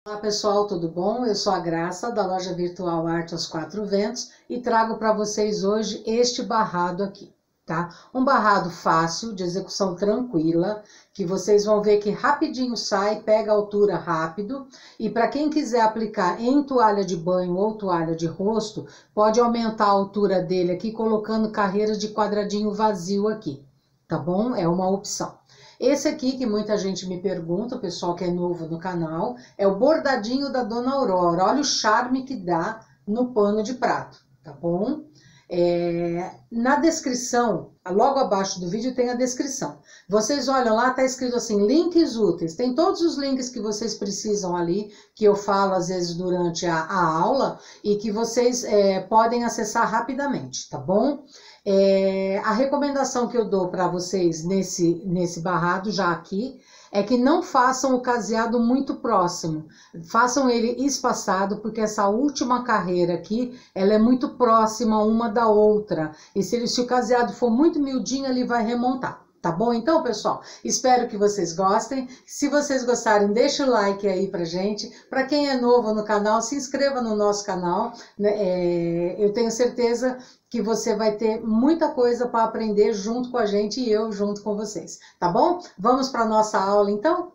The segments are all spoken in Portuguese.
Olá pessoal, tudo bom? Eu sou a Graça da loja virtual Arte aos Quatro Ventos e trago para vocês hoje este barrado aqui, tá? Um barrado fácil, de execução tranquila, que vocês vão ver que rapidinho sai, pega a altura rápido, e para quem quiser aplicar em toalha de banho ou toalha de rosto, pode aumentar a altura dele aqui colocando carreira de quadradinho vazio aqui, tá bom? É uma opção. Esse aqui, que muita gente me pergunta, o pessoal que é novo no canal, é o bordadinho da Dona Aurora. Olha o charme que dá no pano de prato, tá bom? Na descrição, logo abaixo do vídeo tem a descrição. Vocês olham lá, tá escrito assim, links úteis. Tem todos os links que vocês precisam ali, que eu falo às vezes durante a aula, e que vocês podem acessar rapidamente, tá bom? A recomendação que eu dou para vocês nesse barrado já aqui é que não façam o caseado muito próximo, façam ele espaçado, porque essa última carreira aqui, ela é muito próxima uma da outra, e se o caseado for muito miudinho, ele vai remontar. Tá bom? Então, pessoal, espero que vocês gostem. Se vocês gostarem, deixa o like aí pra gente. Para quem é novo no canal, se inscreva no nosso canal. Eu tenho certeza que você vai ter muita coisa para aprender junto com a gente e eu junto com vocês. Tá bom? Vamos para nossa aula, então?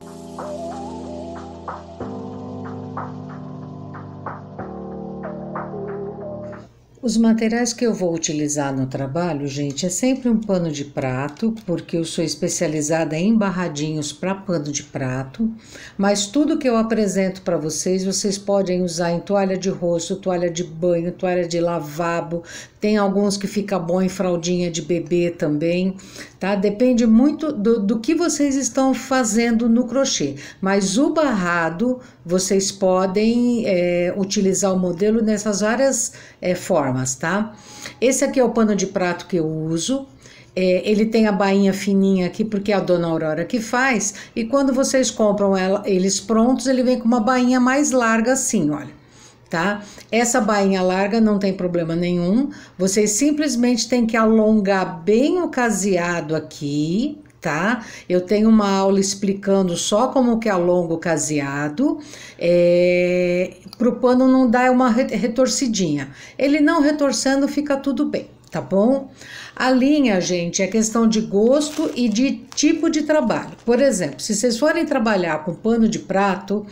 Os materiais que eu vou utilizar no trabalho, gente, é sempre um pano de prato, porque eu sou especializada em barradinhos para pano de prato, mas tudo que eu apresento para vocês, vocês podem usar em toalha de rosto, toalha de banho, toalha de lavabo, tem alguns que fica bom em fraldinha de bebê também, tá? Depende muito do que vocês estão fazendo no crochê, mas o barrado, vocês podem utilizar o modelo nessas várias formas, tá? Esse aqui é o pano de prato que eu uso. Ele tem a bainha fininha aqui, porque é a Dona Aurora que faz, e quando vocês compram eles prontos, ele vem com uma bainha mais larga assim, olha. Tá? Essa bainha larga não tem problema nenhum, vocês simplesmente têm que alongar bem o caseado aqui, tá? Eu tenho uma aula explicando só como que alonga o caseado, pro pano não dar uma retorcidinha. Ele não retorcendo fica tudo bem, tá bom? A linha, gente, é questão de gosto e de tipo de trabalho. Por exemplo, se vocês forem trabalhar com pano de prato,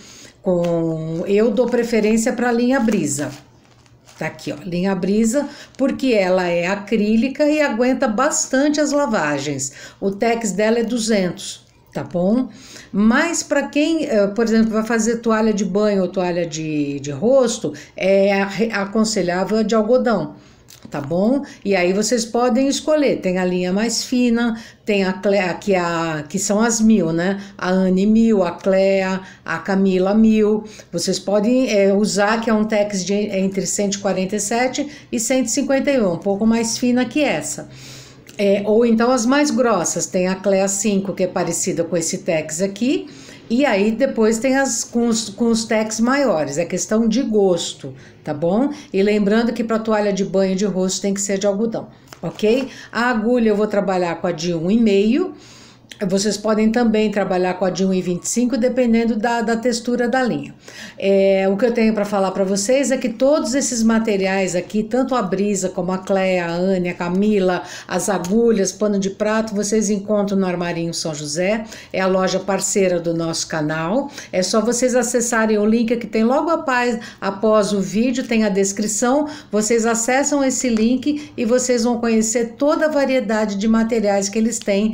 eu dou preferência para a linha brisa. Tá aqui, ó, linha brisa, porque ela é acrílica e aguenta bastante as lavagens. O tex dela é 200, tá bom? Mas para quem, por exemplo, vai fazer toalha de banho ou toalha de rosto, é aconselhável a de algodão. Tá bom? E aí vocês podem escolher, tem a linha mais fina, tem a Clea, que são as 1000, né? A Anne 1000, a Clea, a Camila 1000. Vocês podem usar, que é um tex entre 147 e 151, um pouco mais fina que essa. Ou então as mais grossas, tem a Clea 5, que é parecida com esse tex aqui, e aí depois tem as com os tex maiores, é questão de gosto, tá bom? E lembrando que para toalha de banho de rosto tem que ser de algodão, ok? A agulha eu vou trabalhar com a de 1,5. Vocês podem também trabalhar com a de 1,25, dependendo da textura da linha. O que eu tenho para falar para vocês é que todos esses materiais aqui, tanto a brisa como a Clea, a Anne, a Camila, as agulhas, pano de prato, vocês encontram no Armarinho São José. É a loja parceira do nosso canal. É só vocês acessarem o link que tem logo após o vídeo, tem a descrição. Vocês acessam esse link e vocês vão conhecer toda a variedade de materiais que eles têm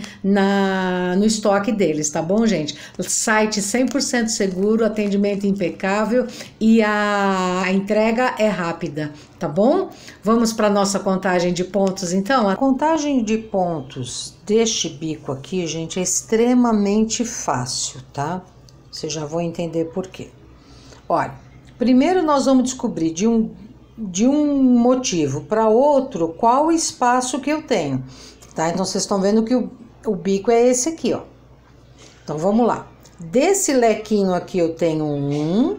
no estoque deles, tá bom, gente? O site 100% seguro, atendimento impecável e a entrega é rápida, tá bom? Vamos para nossa contagem de pontos, então? A contagem de pontos deste bico aqui, gente, é extremamente fácil, tá? Vocês já vão entender por quê. Olha, primeiro nós vamos descobrir de um motivo para outro qual o espaço que eu tenho, tá? Então, vocês estão vendo que o bico é esse aqui, ó. Então, vamos lá. Desse lequinho aqui eu tenho 1,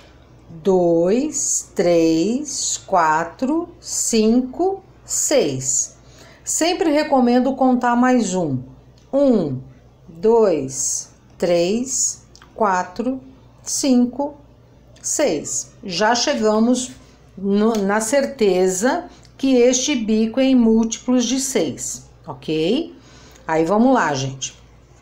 2, 3, 4, 5, 6. Sempre recomendo contar mais um. 1, 2, 3, 4, 5, 6. Já chegamos na certeza que este bico é em múltiplos de 6, ok? Aí vamos lá, gente.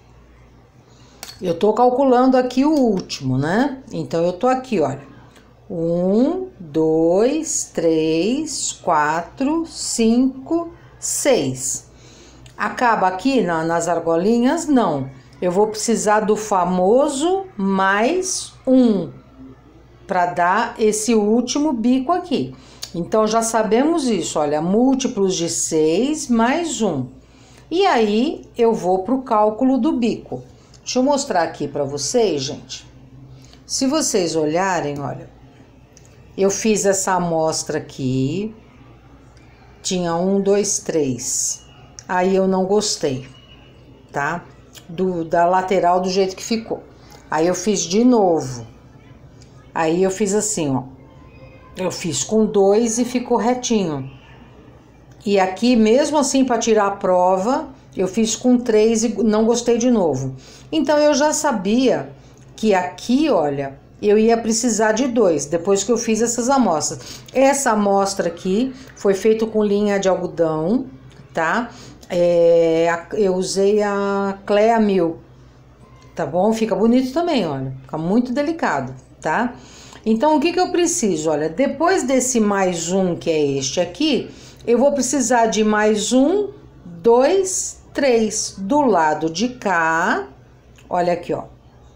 Eu tô calculando aqui o último, né? Então, eu tô aqui, olha. 1, 2, 3, 4, 5, 6. Acaba aqui nas argolinhas? Não. Eu vou precisar do famoso mais 1 para dar esse último bico aqui. Então, já sabemos isso, olha, múltiplos de 6 mais 1. E aí, eu vou para o cálculo do bico. Deixa eu mostrar aqui para vocês, gente. Se vocês olharem, olha, eu fiz essa amostra aqui, tinha 1, 2, 3. Aí eu não gostei, tá? Da lateral do jeito que ficou. Aí eu fiz de novo. Aí eu fiz assim, ó. Eu fiz com 2 e ficou retinho. E aqui, mesmo assim, para tirar a prova, eu fiz com 3 e não gostei de novo. Então, eu já sabia que aqui, olha, eu ia precisar de 2, depois que eu fiz essas amostras. Essa amostra aqui foi feita com linha de algodão, tá? Eu usei a Clea 1000, tá bom? Fica bonito também, olha, fica muito delicado, tá? Então, o que eu preciso? Olha, depois desse mais 1, que é este aqui, eu vou precisar de mais 1, 2, 3 do lado de cá. Olha aqui, ó.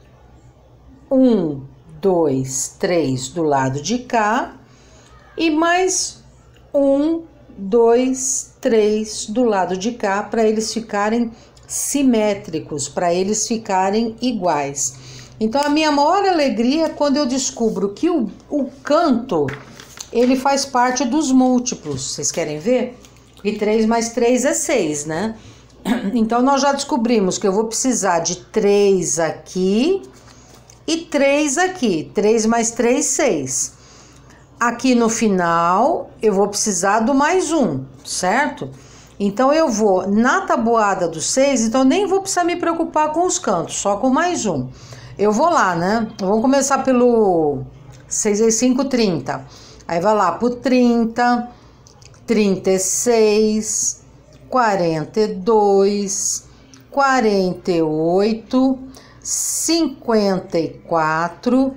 1, 2, 3 do lado de cá. E mais 1, 2, 3 do lado de cá, para eles ficarem simétricos, para eles ficarem iguais. Então, a minha maior alegria é quando eu descubro que o canto, ele faz parte dos múltiplos. Vocês querem ver? E 3 mais 3 é 6, né? Então, nós já descobrimos que eu vou precisar de 3 aqui e 3 aqui. 3 mais 3, 6. Aqui no final, eu vou precisar do mais 1, certo? Então, eu vou na tabuada do 6, então nem vou precisar me preocupar com os cantos, só com mais 1. Eu vou lá, né? Vamos começar pelo 6 vezes 5, 30. Aí vai lá pro 30, 36, 42, 48, 54.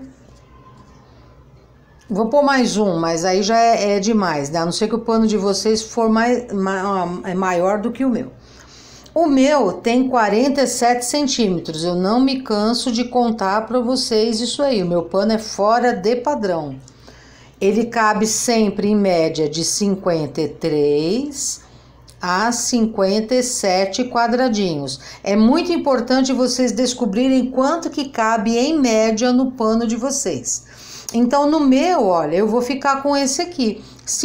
Vou pôr mais 1, mas aí já é demais, né? A não ser que o pano de vocês for maior do que o meu. O meu tem 47 centímetros, eu não me canso de contar para vocês isso aí. O meu pano é fora de padrão. Ele cabe sempre em média de 53 a 57 quadradinhos. É muito importante vocês descobrirem quanto que cabe em média no pano de vocês. Então, no meu, olha, eu vou ficar com esse aqui,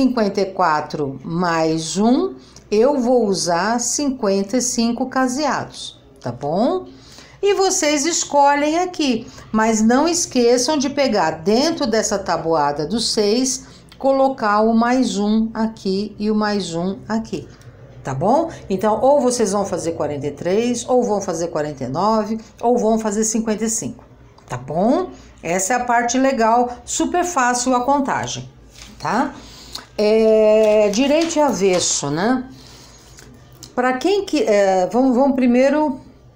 54 mais 1, eu vou usar 55 caseados, tá bom? E vocês escolhem aqui, mas não esqueçam de pegar dentro dessa tabuada do 6, colocar o mais 1 aqui e o mais 1 aqui, tá bom? Então, ou vocês vão fazer 43, ou vão fazer 49, ou vão fazer 55, tá bom? Essa é a parte legal, super fácil a contagem, tá? Direito e avesso, né? Para quem que... vamos primeiro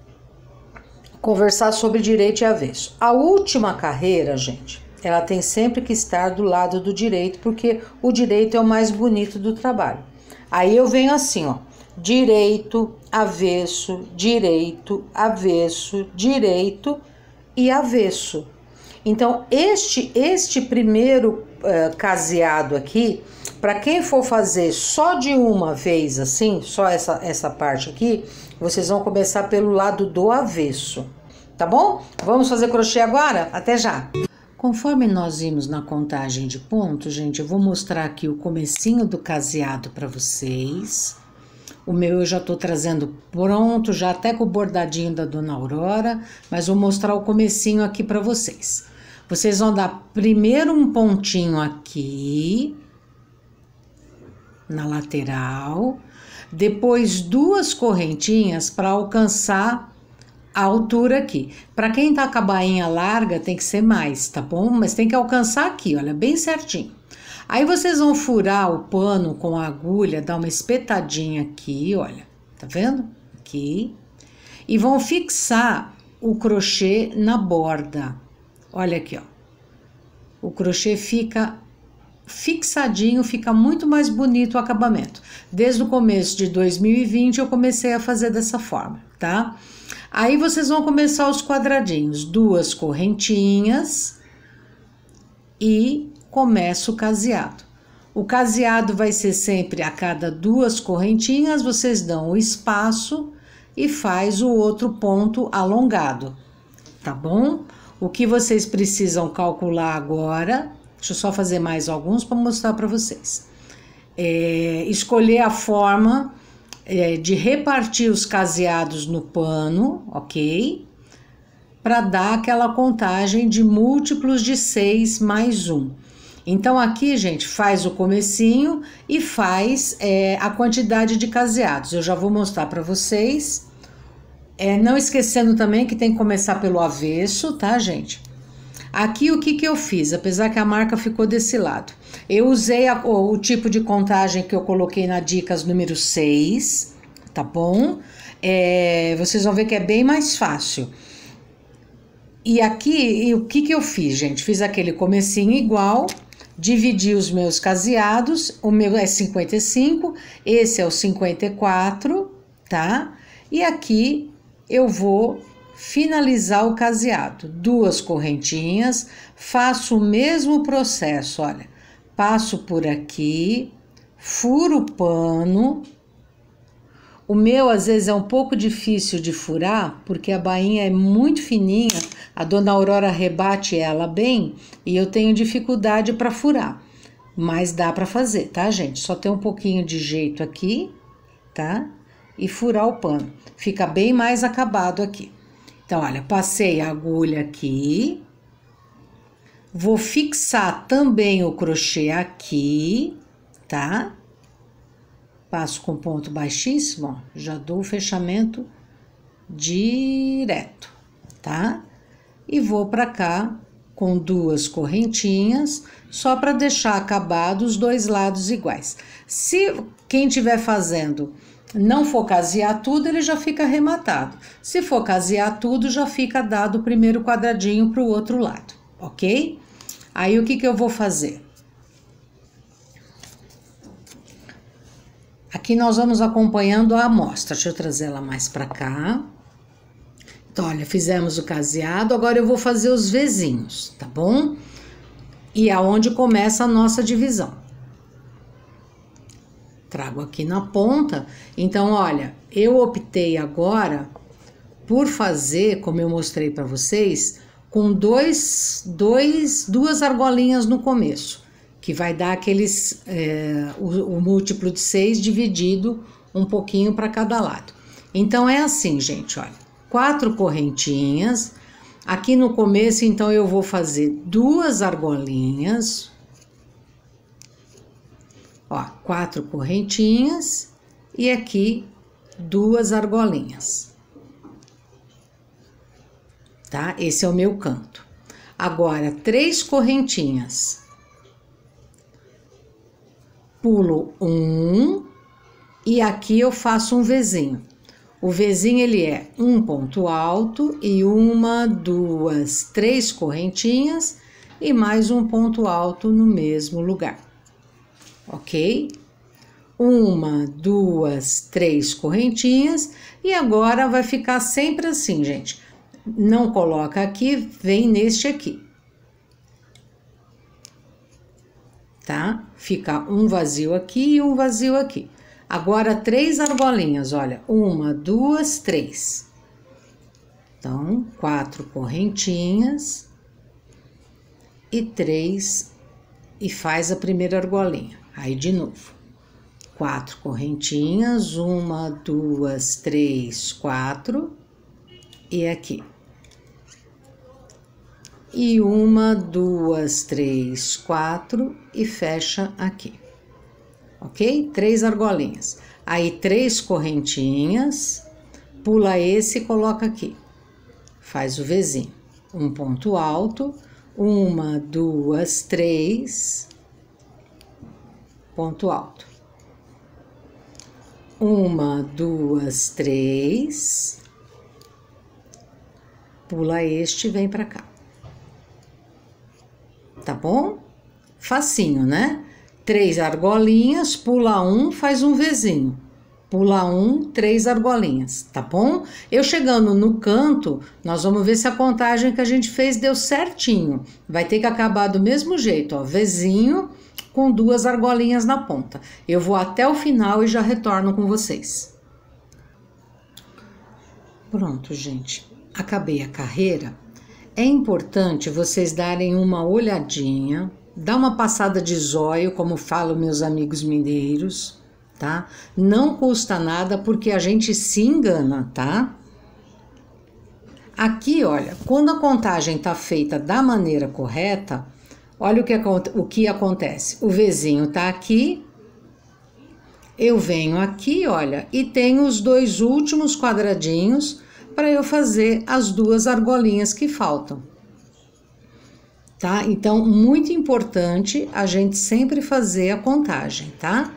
conversar sobre direito e avesso. A última carreira, gente, ela tem sempre que estar do lado do direito, porque o direito é o mais bonito do trabalho. Aí eu venho assim, ó, direito, avesso, direito, avesso, direito e avesso. Então, este primeiro caseado aqui, para quem for fazer só de uma vez assim, só essa parte aqui, vocês vão começar pelo lado do avesso, tá bom? Vamos fazer crochê agora? Até já! Conforme nós vimos na contagem de pontos, gente, eu vou mostrar aqui o comecinho do caseado para vocês. O meu eu já tô trazendo pronto, já até com o bordadinho da Dona Aurora, mas vou mostrar o comecinho aqui para vocês. Vocês vão dar primeiro um pontinho aqui, na lateral, depois 2 correntinhas para alcançar a altura aqui. Para quem tá com a bainha larga, tem que ser mais, tá bom? Mas tem que alcançar aqui, olha, bem certinho. Aí vocês vão furar o pano com a agulha, dar uma espetadinha aqui, olha, tá vendo? Aqui. E vão fixar o crochê na borda. Olha aqui, ó. O crochê fica fixadinho, fica muito mais bonito o acabamento. Desde o começo de 2020 eu comecei a fazer dessa forma, tá? Aí vocês vão começar os quadradinhos, 2 correntinhas e começa o caseado. O caseado vai ser sempre a cada 2 correntinhas, vocês dão o espaço e faz o outro ponto alongado, tá bom? O que vocês precisam calcular agora, deixa eu só fazer mais alguns para mostrar para vocês. Escolher a forma de repartir os caseados no pano, ok? Para dar aquela contagem de múltiplos de 6 mais 1. Então aqui, gente, faz o comecinho e faz a quantidade de caseados. Eu já vou mostrar para vocês. Não esquecendo também que tem que começar pelo avesso, tá, gente? Aqui o que eu fiz, apesar que a marca ficou desse lado. Eu usei o tipo de contagem que eu coloquei na dicas número 6, tá bom? Vocês vão ver que é bem mais fácil. E aqui, o que eu fiz, gente? Fiz aquele comecinho igual, dividi os meus caseados, o meu é 55, esse é o 54, tá? E aqui eu vou finalizar o caseado, 2 correntinhas, faço o mesmo processo, olha, passo por aqui, furo o pano. O meu às vezes é um pouco difícil de furar, porque a bainha é muito fininha, a dona Aurora rebate ela bem e eu tenho dificuldade para furar, mas dá para fazer, tá, gente? Só tem um pouquinho de jeito aqui, tá? E furar o pano, fica bem mais acabado aqui. Então, olha, passei a agulha aqui, vou fixar também o crochê aqui, tá? Passo com ponto baixíssimo, ó, já dou o fechamento direto, tá? E vou pra cá com 2 correntinhas, só para deixar acabado os 2 lados iguais. Se quem estiver fazendo não for casear tudo, ele já fica arrematado. Se for casear tudo, já fica dado o primeiro quadradinho para o outro lado, ok? Aí, o que eu vou fazer? Aqui nós vamos acompanhando a amostra. Deixa eu trazer ela mais para cá. Então, olha, fizemos o caseado, agora eu vou fazer os vezinhos, tá bom? E aonde começa a nossa divisão. Trago aqui na ponta. Então, olha, eu optei agora por fazer, como eu mostrei para vocês, com duas argolinhas no começo, que vai dar aqueles, o múltiplo de 6 dividido um pouquinho para cada lado. Então, é assim, gente, olha, 4 correntinhas. Aqui no começo, então, eu vou fazer 2 argolinhas. Ó, 4 correntinhas e aqui 2 argolinhas, tá? Esse é o meu canto. Agora, 3 correntinhas. Pulo 1 e aqui eu faço um Vzinho. O Vzinho, ele é um ponto alto e 1, 2, 3 correntinhas e mais um ponto alto no mesmo lugar. Ok? 1, 2, 3 correntinhas e agora vai ficar sempre assim, gente. Não coloca aqui, vem neste aqui. Tá? Fica um vazio aqui e um vazio aqui. Agora, 3 argolinhas, olha. 1, 2, 3. Então, 4 correntinhas e 3 e faz a primeira argolinha. Aí, de novo, 4 correntinhas, 1, 2, 3, 4, e aqui. E 1, 2, 3, 4, e fecha aqui. Ok? 3 argolinhas. Aí, 3 correntinhas, pula esse e coloca aqui. faz o Vzinho. Um ponto alto, 1, 2, 3, ponto alto. 1, 2, 3, pula este e vem pra cá. Tá bom? Facinho, né? 3 argolinhas, pula um, faz um Vzinho. Pula um, 3 argolinhas, tá bom? Eu chegando no canto, nós vamos ver se a contagem que a gente fez deu certinho. Vai ter que acabar do mesmo jeito, ó, Vzinho com 2 argolinhas na ponta. Eu vou até o final e já retorno com vocês. Pronto, gente. Acabei a carreira. É importante vocês darem uma olhadinha, dar uma passada de zóio, como falam meus amigos mineiros, tá? Não custa nada porque a gente se engana, tá? Aqui, olha, quando a contagem tá feita da maneira correta, olha o que acontece. O Vzinho tá aqui, eu venho aqui, olha, e tenho os 2 últimos quadradinhos para eu fazer as 2 argolinhas que faltam. Tá? Então, muito importante a gente sempre fazer a contagem, tá?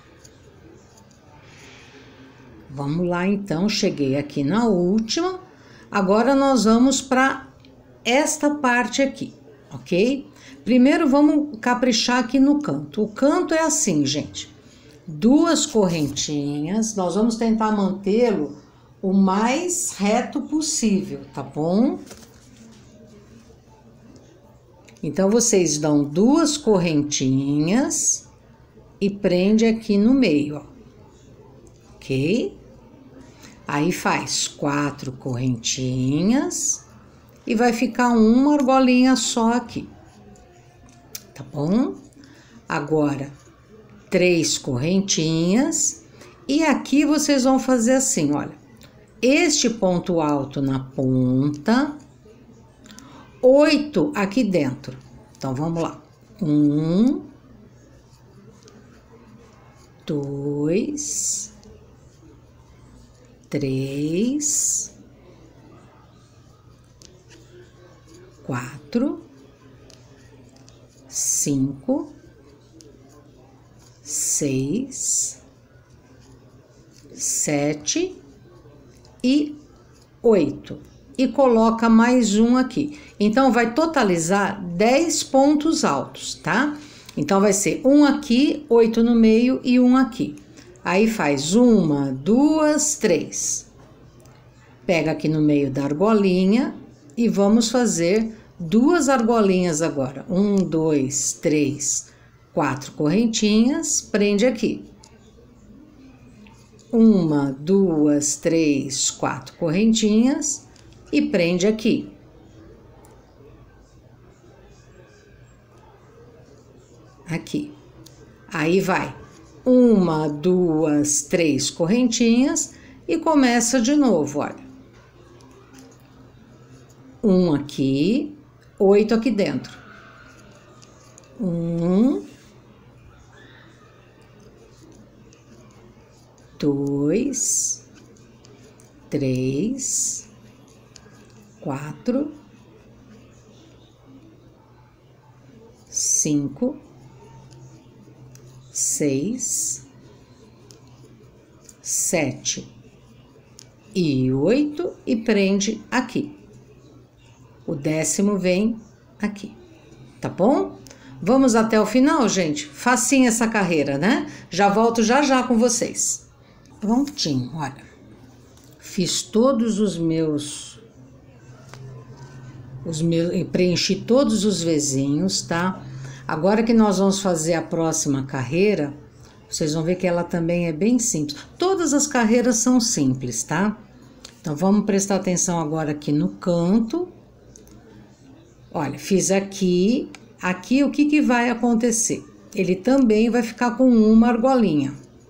Vamos lá, então, cheguei aqui na última. Agora, nós vamos para esta parte aqui, ok? Primeiro, vamos caprichar aqui no canto. O canto é assim, gente. 2 correntinhas, nós vamos tentar mantê-lo o mais reto possível, tá bom? Então, vocês dão 2 correntinhas e prende aqui no meio, ó. Ok? Aí faz 4 correntinhas e vai ficar uma argolinha só aqui, tá bom? Agora, 3 correntinhas e aqui vocês vão fazer assim, olha. Este ponto alto na ponta, 8 aqui dentro. Então, vamos lá. 1, 2, 3, 4, 5, 6, 7 e 8. E coloca mais um aqui. Então, vai totalizar 10 pontos altos, tá? Então, vai ser um aqui, 8 no meio e um aqui. Aí, faz 1, 2, 3. Pega aqui no meio da argolinha e vamos fazer 2 argolinhas agora. 1, 2, 3, 4 correntinhas, prende aqui. 1, 2, 3, 4 correntinhas e prende aqui. Aqui. Aí vai 1, 2, 3 correntinhas e começa de novo, olha. 1 aqui, 8 aqui dentro. 1, 2, 3, 4, 5, 6, 7 e 8 e prende aqui. O 10º vem aqui, tá bom? Vamos até o final, gente? Facinho essa carreira, né? Já volto já com vocês. Prontinho, olha. Fiz todos os meus... preenchi todos os Vzinhos, tá? Agora que nós vamos fazer a próxima carreira, vocês vão ver que ela também é bem simples. Todas as carreiras são simples, tá? Então, vamos prestar atenção agora aqui no canto. Olha, fiz aqui. Aqui, o que vai acontecer? Ele também vai ficar com uma argolinha.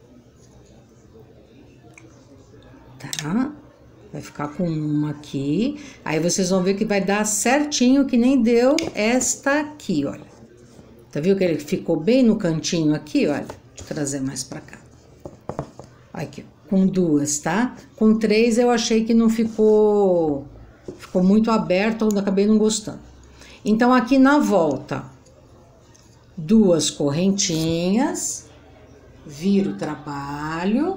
Tá? Vai ficar com uma aqui. Aí, vocês vão ver que vai dar certinho, que nem deu esta aqui, olha. Tá viu que ele ficou bem no cantinho aqui, olha? Deixa eu trazer mais pra cá. Aqui, com 2, tá? Com 3 eu achei que não ficou ficou muito aberto, eu acabei não gostando. Então, aqui na volta, 2 correntinhas, viro o trabalho.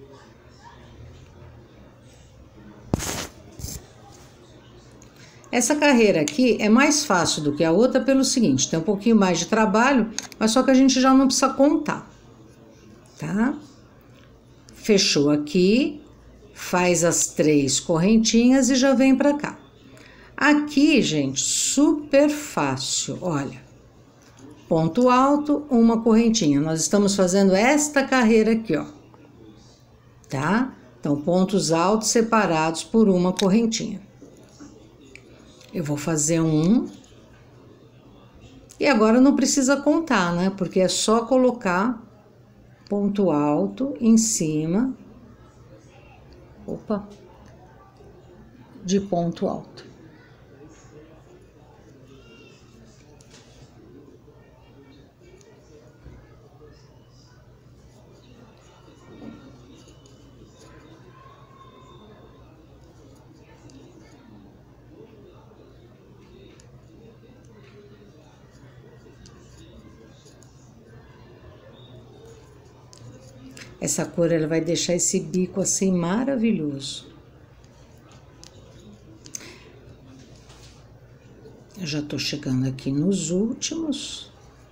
Essa carreira aqui é mais fácil do que a outra pelo seguinte, tem um pouquinho mais de trabalho, mas só que a gente já não precisa contar, tá? Fechou aqui, faz as 3 correntinhas e já vem pra cá. Aqui, gente, super fácil, olha. Ponto alto, uma correntinha. Nós estamos fazendo esta carreira aqui, ó. Tá? Então, pontos altos separados por uma correntinha. Eu vou fazer um. E agora não precisa contar, né? Porque é só colocar ponto alto em cima. Opa! De ponto alto. Essa cor, ela vai deixar esse bico assim maravilhoso. Eu já tô chegando aqui nos últimos.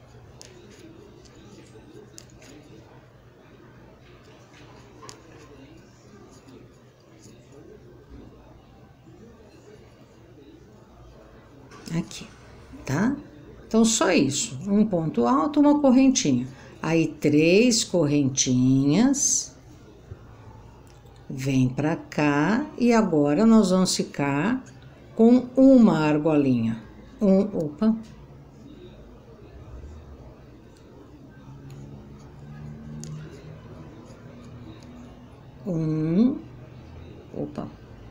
Aqui, tá? Então, só isso. Um ponto alto, uma correntinha. Aí, 3 correntinhas, vem pra cá e agora nós vamos ficar com uma argolinha. Opa. Opa.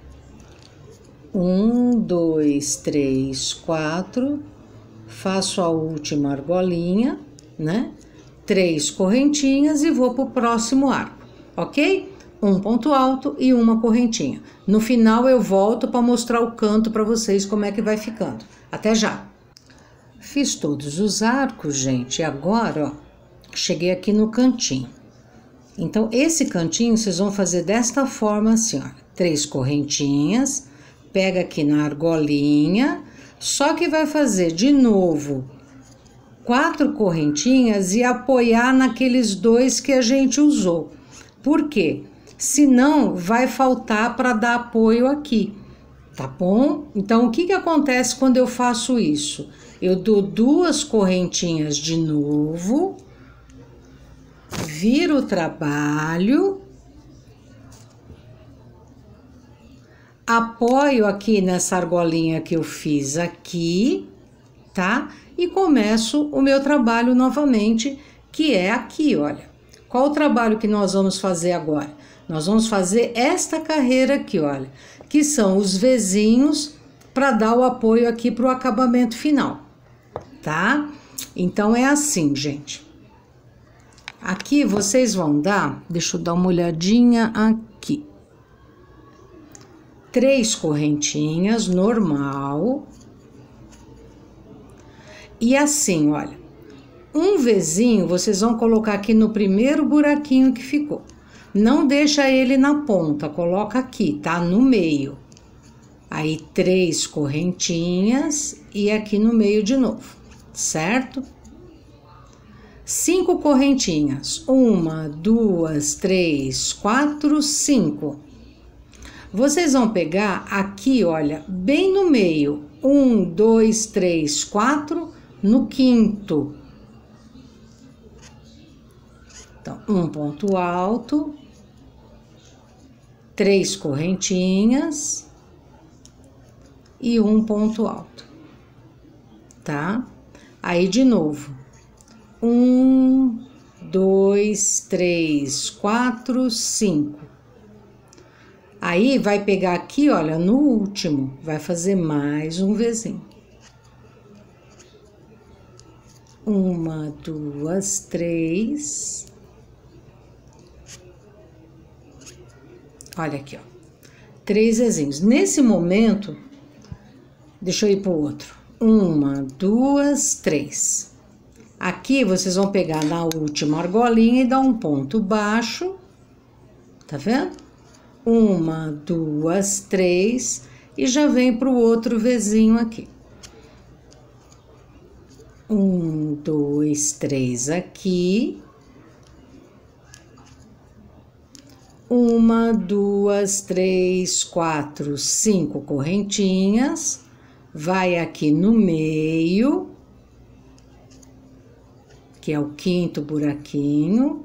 1, 2, 3, 4. Faço a última argolinha, né? 3 correntinhas e vou pro próximo arco, ok? Um ponto alto e uma correntinha. No final eu volto para mostrar o canto para vocês como é que vai ficando. Até já! Fiz todos os arcos, gente, e agora, ó, cheguei aqui no cantinho. Então, esse cantinho vocês vão fazer desta forma assim, ó. 3 correntinhas, pega aqui na argolinha, só que vai fazer de novo 4 correntinhas e apoiar naqueles 2 que a gente usou. Por quê? Senão vai faltar para dar apoio aqui, tá bom? Então, o que que acontece quando eu faço isso? Eu dou 2 correntinhas de novo, viro o trabalho, apoio aqui nessa argolinha que eu fiz aqui, tá? E começo o meu trabalho novamente, que é aqui, olha. Qual o trabalho que nós vamos fazer agora? Nós vamos fazer esta carreira aqui, olha, que são os Vzinhos para dar o apoio aqui para o acabamento final, tá? Então, é assim, gente. Aqui vocês vão dar, deixa eu dar uma olhadinha aqui. 3 correntinhas, normal. E assim, olha, um Vzinho vocês vão colocar aqui no primeiro buraquinho que ficou. Não deixa ele na ponta, coloca aqui, tá? No meio. Aí, 3 correntinhas e aqui no meio de novo, certo? 5 correntinhas. 1, 2, 3, 4, 5. Vocês vão pegar aqui, olha, bem no meio. 1, 2, 3, 4, no quinto. Então, um ponto alto, 3 correntinhas e um ponto alto, tá? Aí, de novo, 1, 2, 3, 4, 5. Aí, vai pegar aqui, olha, no último, vai fazer mais um Vzinho. 1, 2, 3. Olha aqui, ó. 3 Vzinhos. Nesse momento, Deixa eu ir pro outro. 1, 2, 3. Aqui vocês vão pegar na última argolinha e dar um ponto baixo. Tá vendo? 1, 2, 3. E já vem pro outro Vzinho aqui. 1, 2, 3 aqui. 1, 2, 3, 4, 5 correntinhas. Vai aqui no meio, que é o quinto buraquinho.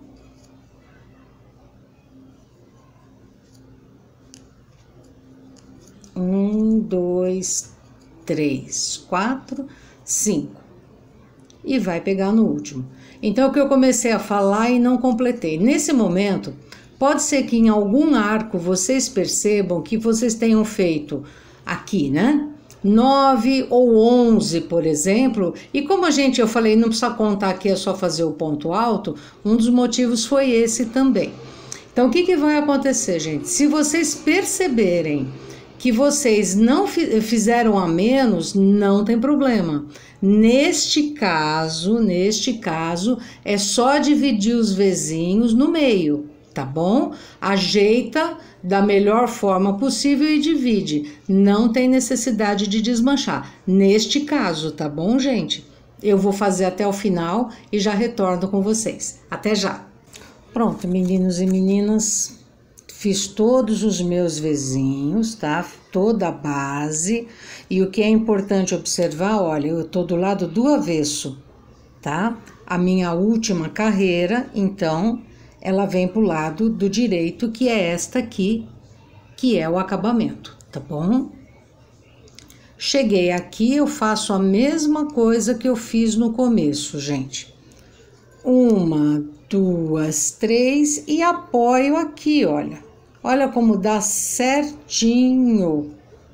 Um, dois, três, 4, 5. E vai pegar no último. Então, o que eu comecei a falar e não completei. Nesse momento, pode ser que em algum arco vocês percebam que vocês tenham feito aqui, né? 9 ou 11, por exemplo. E como eu falei, não precisa contar aqui, é só fazer o ponto alto. Um dos motivos foi esse também. Então, o que vai acontecer, gente? Se vocês perceberem que vocês não fizeram a menos, não tem problema. Neste caso, é só dividir os Vzinhos no meio, tá bom? Ajeita da melhor forma possível e divide. Não tem necessidade de desmanchar. Neste caso, tá bom, gente? Eu vou fazer até o final e já retorno com vocês. Até já! Pronto, meninos e meninas. Fiz todos os meus Vzinhos, tá? Toda a base. E o que é importante observar, olha, eu tô do lado do avesso, tá? A minha última carreira, então, ela vem pro lado do direito, que é esta aqui, que é o acabamento, tá bom? Cheguei aqui, eu faço a mesma coisa que eu fiz no começo, gente. 1, 2, 3 e apoio aqui, olha. Olha como dá certinho.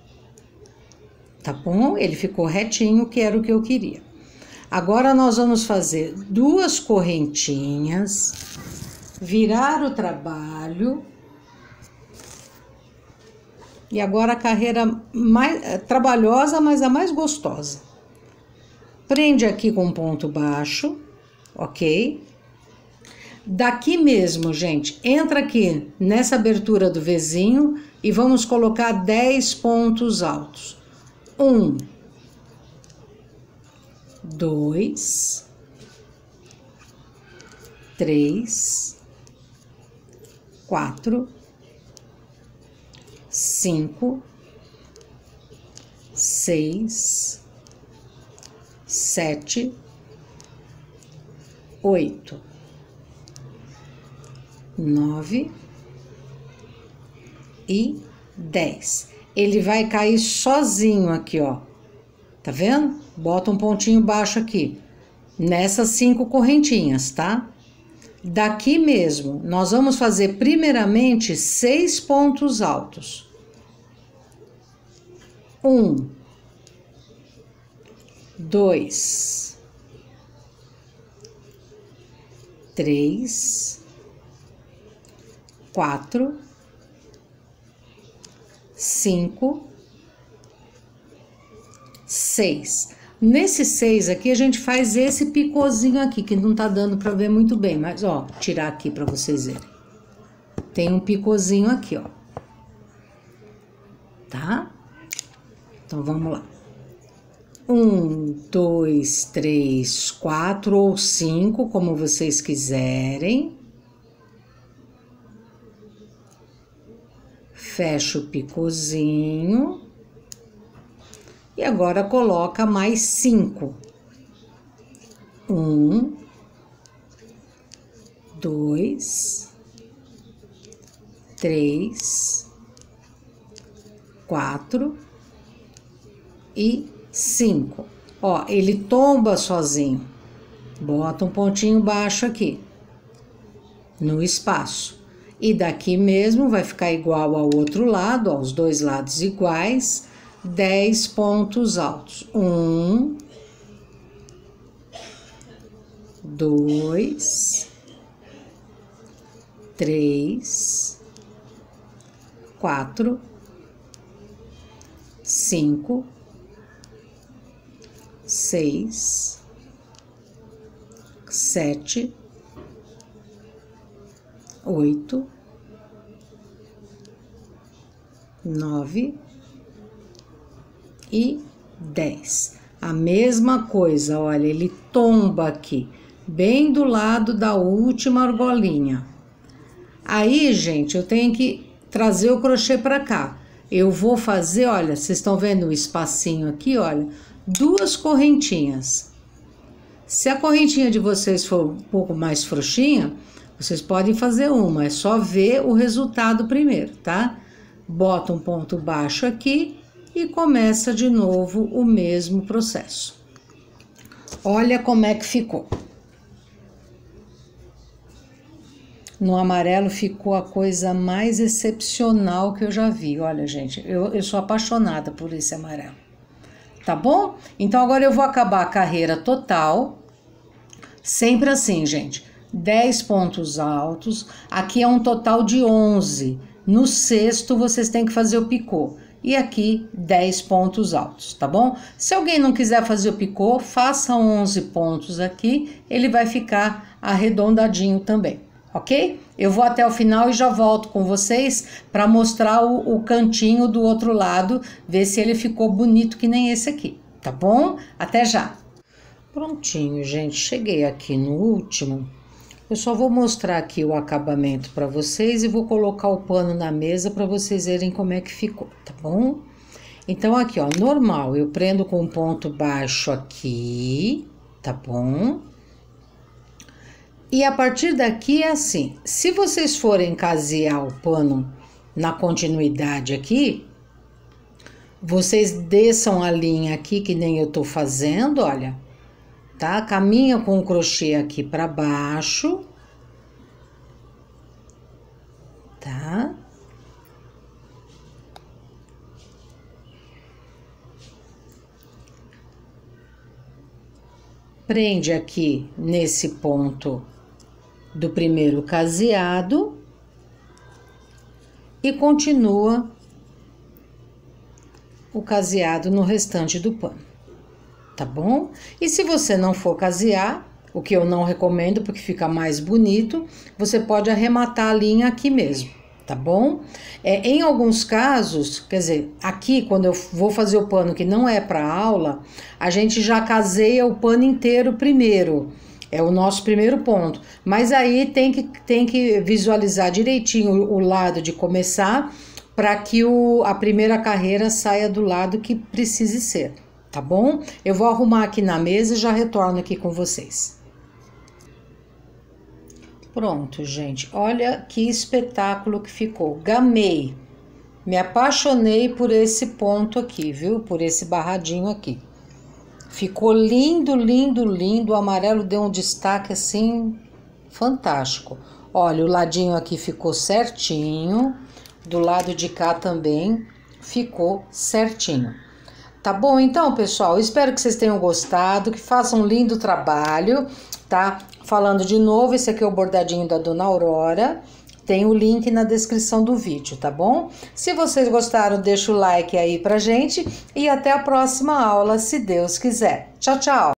Tá bom? Ele ficou retinho, que era o que eu queria. Agora, nós vamos fazer 2 correntinhas, virar o trabalho. E agora a carreira mais trabalhosa, mas a mais gostosa. Prende aqui com ponto baixo, ok? Daqui mesmo, gente, entra aqui nessa abertura do Vzinho e vamos colocar 10 pontos altos. 1, 2, 3, 4, 5, 6, 7, 8. 9 e 10. Ele vai cair sozinho aqui, ó. Tá vendo? Bota um pontinho baixo aqui. Nessas 5 correntinhas, tá? Daqui mesmo, nós vamos fazer primeiramente 6 pontos altos. 1, 2, 3, 4, 5, 6. Nesse 6 aqui, a gente faz esse picôzinho aqui, que não tá dando pra ver muito bem, mas, ó, tirar aqui pra vocês verem. Tem um picôzinho aqui, ó. Tá? Então, vamos lá. 1, 2, 3, 4 ou 5, como vocês quiserem. Fecha o picôzinho. E agora coloca mais 5. 1, 2, 3, 4 e 5. Ó, ele tomba sozinho. Bota um pontinho baixo aqui, no espaço. E daqui mesmo vai ficar igual ao outro lado, ó, os dois lados iguais, 10 pontos altos. 1, 2, 3, 4, 5, 6, 7, 8, 9 e 10. A mesma coisa, olha, ele tomba aqui, bem do lado da última argolinha. Aí, gente, eu tenho que trazer o crochê para cá. Eu vou fazer, olha, vocês estão vendo o espacinho aqui, olha, 2 correntinhas. Se a correntinha de vocês for um pouco mais frouxinha, vocês podem fazer uma, é só ver o resultado primeiro, tá? Bota um ponto baixo aqui e começa de novo o mesmo processo. Olha como é que ficou. No amarelo ficou a coisa mais excepcional que eu já vi. Olha, gente, eu sou apaixonada por esse amarelo. Tá bom? Então, agora eu vou acabar a carreira total. Sempre assim, gente. 10 pontos altos. Aqui é um total de 11. No sexto, vocês têm que fazer o picô. E aqui, 10 pontos altos, tá bom? Se alguém não quiser fazer o picô, faça 11 pontos aqui. Ele vai ficar arredondadinho também, ok? Eu vou até o final e já volto com vocês para mostrar o cantinho do outro lado, ver se ele ficou bonito que nem esse aqui, tá bom? Até já! Prontinho, gente, cheguei aqui no último. Eu só vou mostrar aqui o acabamento para vocês e vou colocar o pano na mesa para vocês verem como é que ficou, tá bom? Então, aqui, ó, normal, eu prendo com um ponto baixo aqui, tá bom? E a partir daqui é assim, se vocês forem casear o pano na continuidade aqui, vocês desçam a linha aqui, que nem eu tô fazendo, olha, tá? Caminha com o crochê aqui para baixo, tá? Prende aqui nesse ponto do primeiro caseado e continua o caseado no restante do pano, tá bom? E se você não for casear, o que eu não recomendo porque fica mais bonito, você pode arrematar a linha aqui mesmo, tá bom? Em alguns casos, quer dizer, aqui quando eu vou fazer o pano que não é para aula, a gente já caseia o pano inteiro primeiro. É o nosso primeiro ponto. Mas aí tem que visualizar direitinho o lado de começar para que a primeira carreira saia do lado que precise ser, tá bom? Eu vou arrumar aqui na mesa e já retorno aqui com vocês. Pronto, gente. Olha que espetáculo que ficou. Gamei. Me apaixonei por esse ponto aqui, viu? Por esse barradinho aqui. Ficou lindo, lindo, lindo. O amarelo deu um destaque assim fantástico. Olha, o ladinho aqui ficou certinho. Do lado de cá também ficou certinho. Tá bom? Então, pessoal, espero que vocês tenham gostado, que façam um lindo trabalho, tá? Falando de novo, esse aqui é o bordadinho da Dona Aurora. Tem o link na descrição do vídeo, tá bom? Se vocês gostaram, deixa o like aí pra gente e até a próxima aula, se Deus quiser. Tchau, tchau!